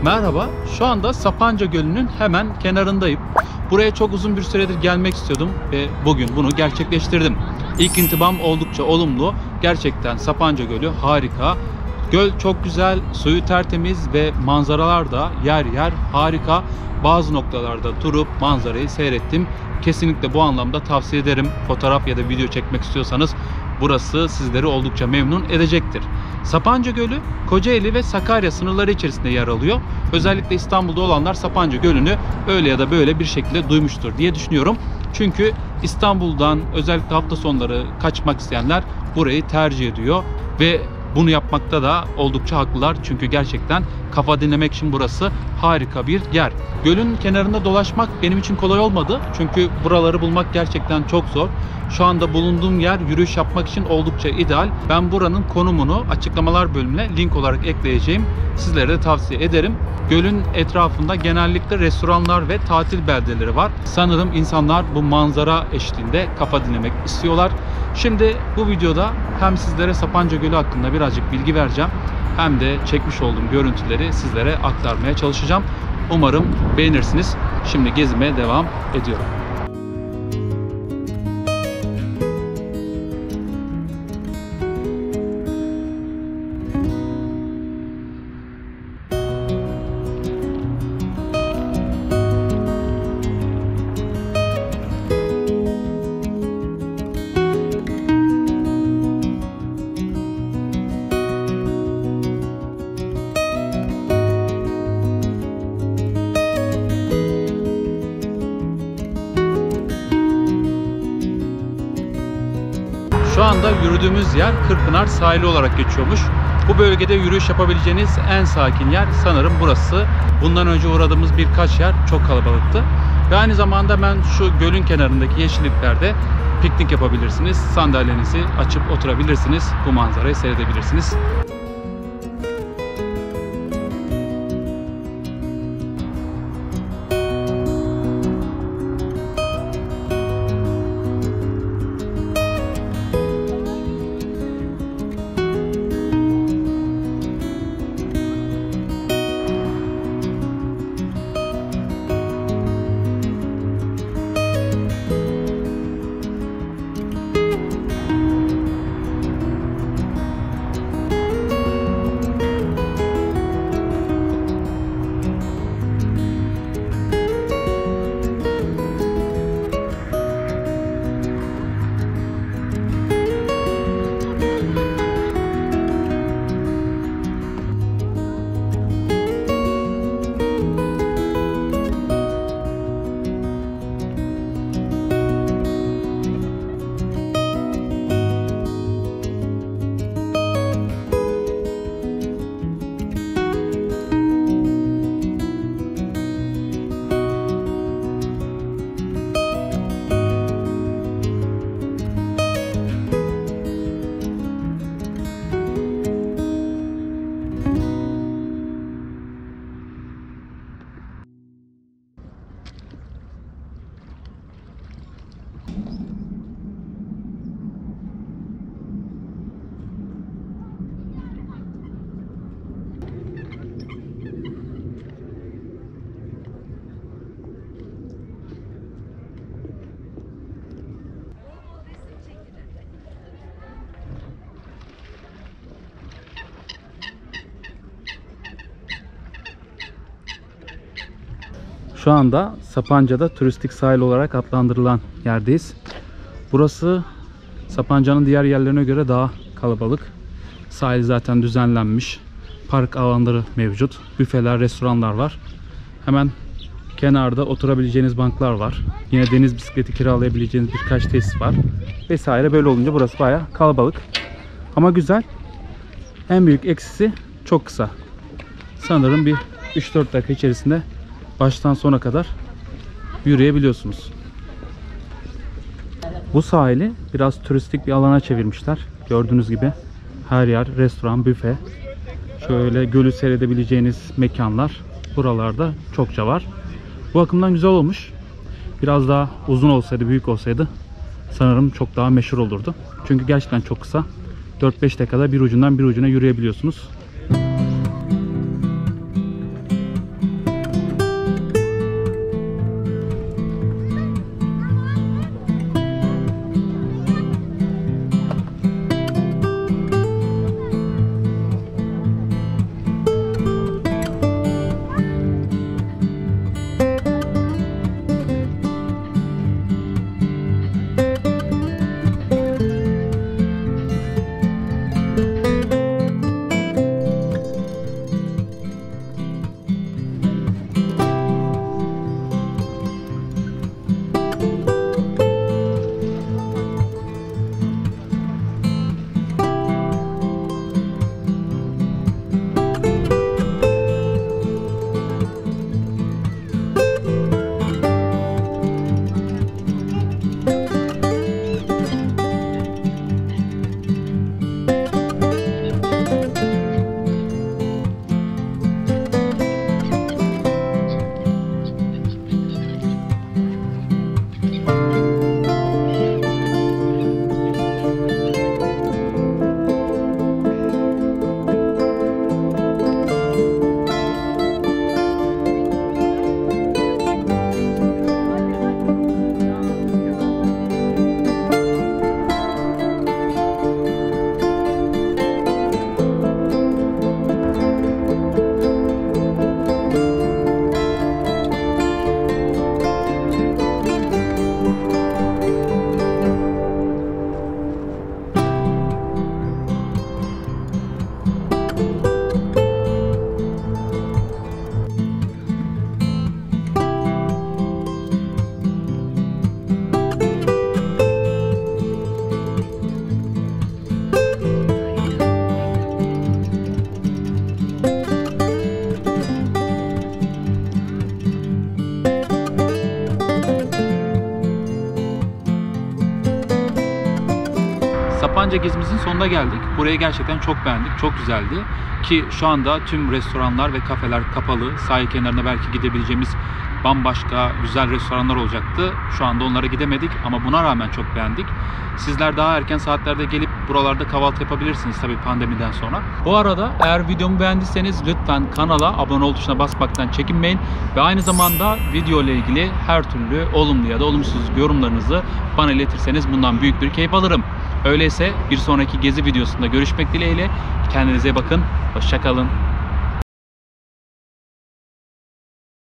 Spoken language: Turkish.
Merhaba, şu anda Sapanca Gölü'nün hemen kenarındayım. Buraya çok uzun bir süredir gelmek istiyordum ve bugün bunu gerçekleştirdim. İlk intibam oldukça olumlu. Gerçekten Sapanca Gölü harika. Göl çok güzel, suyu tertemiz ve manzaralar da yer yer harika. Bazı noktalarda durup manzarayı seyrettim. Kesinlikle bu anlamda tavsiye ederim. Fotoğraf ya da video çekmek istiyorsanız burası sizleri oldukça memnun edecektir. Sapanca Gölü, Kocaeli ve Sakarya sınırları içerisinde yer alıyor. Özellikle İstanbul'da olanlar Sapanca Gölü'nü öyle ya da böyle bir şekilde duymuştur diye düşünüyorum. Çünkü İstanbul'dan özellikle hafta sonları kaçmak isteyenler burayı tercih ediyor ve bunu yapmakta da oldukça haklılar. Çünkü gerçekten kafa dinlemek için burası harika bir yer. Gölün kenarında dolaşmak benim için kolay olmadı. Çünkü buraları bulmak gerçekten çok zor. Şu anda bulunduğum yer yürüyüş yapmak için oldukça ideal. Ben buranın konumunu açıklamalar bölümüne link olarak ekleyeceğim. Sizlere de tavsiye ederim. Gölün etrafında genellikle restoranlar ve tatil beldeleri var. Sanırım insanlar bu manzara eşliğinde kafa dinlemek istiyorlar. Şimdi bu videoda hem sizlere Sapanca Gölü hakkında birazcık bilgi vereceğim, hem de çekmiş olduğum görüntüleri sizlere aktarmaya çalışacağım. Umarım beğenirsiniz. Şimdi gezmeye devam ediyorum. Şu anda yürüdüğümüz yer Kırkpınar sahili olarak geçiyormuş. Bu bölgede yürüyüş yapabileceğiniz en sakin yer sanırım burası. Bundan önce uğradığımız birkaç yer çok kalabalıktı. Ve aynı zamanda ben şu gölün kenarındaki yeşilliklerde piknik yapabilirsiniz. Sandalyenizi açıp oturabilirsiniz. Bu manzarayı seyredebilirsiniz. Şu anda Sapanca'da turistik sahil olarak adlandırılan yerdeyiz. Burası Sapanca'nın diğer yerlerine göre daha kalabalık. Sahil zaten düzenlenmiş. Park alanları mevcut. Büfeler, restoranlar var. Hemen kenarda oturabileceğiniz banklar var. Yine deniz bisikleti kiralayabileceğiniz birkaç tesis var. Vesaire, böyle olunca burası bayağı kalabalık. Ama güzel. En büyük eksisi çok kısa. Sanırım bir 3-4 dakika içerisinde baştan sona kadar yürüyebiliyorsunuz. Bu sahili biraz turistik bir alana çevirmişler. Gördüğünüz gibi her yer restoran, büfe. Şöyle gölü seyredebileceğiniz mekanlar buralarda çokça var. Bu bakımdan güzel olmuş. Biraz daha uzun olsaydı, büyük olsaydı sanırım çok daha meşhur olurdu. Çünkü gerçekten çok kısa. 4-5 dakikada bir ucundan bir ucuna yürüyebiliyorsunuz. Sapanca gezimizin sonuna geldik. Burayı gerçekten çok beğendik. Çok güzeldi. Ki şu anda tüm restoranlar ve kafeler kapalı. Sahil kenarına belki gidebileceğimiz bambaşka güzel restoranlar olacaktı. Şu anda onlara gidemedik ama buna rağmen çok beğendik. Sizler daha erken saatlerde gelip buralarda kahvaltı yapabilirsiniz tabii pandemiden sonra. Bu arada eğer videomu beğendiyseniz lütfen kanala abone ol tuşuna basmaktan çekinmeyin. Ve aynı zamanda video ile ilgili her türlü olumlu ya da olumsuz yorumlarınızı bana iletirseniz bundan büyük bir keyif alırım. Öyleyse bir sonraki gezi videosunda görüşmek dileğiyle. Kendinize bakın. Hoşça kalın.